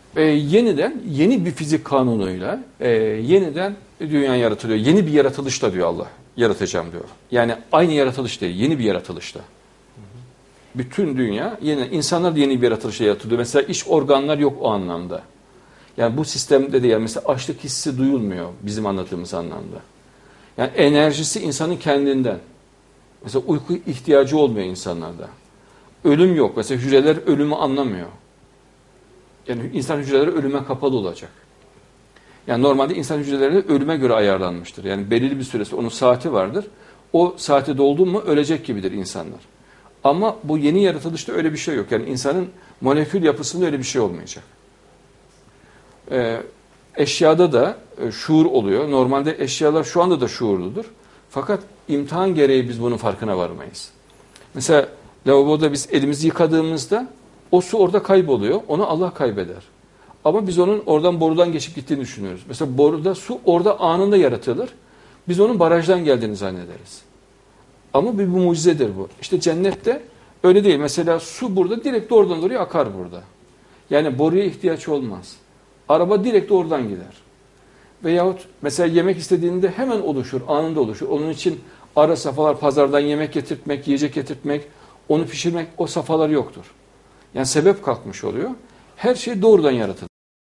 Yeniden yeni bir fizik kanunuyla yeniden dünya yaratılıyor. Yeni bir yaratılışla diyor Allah. Yaratacağım diyor. Yani aynı yaratılış değil, yeni bir yaratılışla. Bütün dünya, insanlar da yeni bir yaratılışla yaratılıyor. Mesela iç organlar yok o anlamda. Yani bu sistemde de yani mesela açlık hissi duyulmuyor bizim anlattığımız anlamda. Yani enerjisi insanın kendinden. Mesela uyku ihtiyacı olmuyor insanlarda. Ölüm yok. Mesela hücreler ölümü anlamıyor. Yani insan hücreleri ölüme kapalı olacak. Yani normalde insan hücreleri ölüme göre ayarlanmıştır. Yani belirli bir süresi, onun saati vardır. O saati doldu mu ölecek gibidir insanlar. Ama bu yeni yaratılışta öyle bir şey yok. Yani insanın molekül yapısında öyle bir şey olmayacak. Eşyada da şuur oluyor. Normalde eşyalar şu anda da şuurludur. Fakat imtihan gereği biz bunun farkına varmayız. Mesela lavaboda biz elimizi yıkadığımızda o su orada kayboluyor. Onu Allah kaybeder. Ama biz onun oradan borudan geçip gittiğini düşünüyoruz. Mesela boruda su orada anında yaratılır. Biz onun barajdan geldiğini zannederiz. Ama bir mucizedir bu. İşte cennette öyle değil. Mesela su burada direkt oradan oraya akar burada. Yani boruya ihtiyaç olmaz. Araba direkt oradan gider. Veyahut mesela yemek istediğinde hemen oluşur, anında oluşur. Onun için ara safhalar, pazardan yemek getirtmek, yiyecek getirtmek, onu pişirmek, o safhalar yoktur. Yani sebep kalkmış oluyor. Her şey doğrudan yaratılır.